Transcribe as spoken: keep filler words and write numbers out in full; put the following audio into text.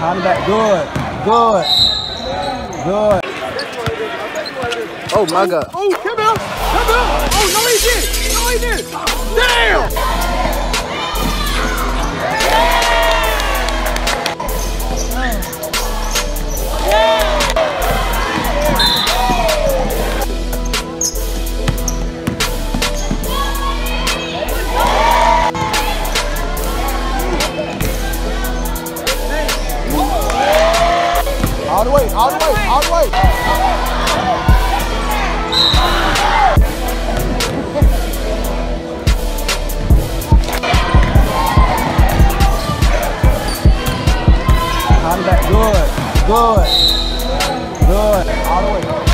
Behind the back. Good. Good. Good. Oh my God. Oh, come out. Come out. Oh, no, he did. No, he did. Damn. All the way, all the way, all the way. Behind the back, good, good, good, all the way.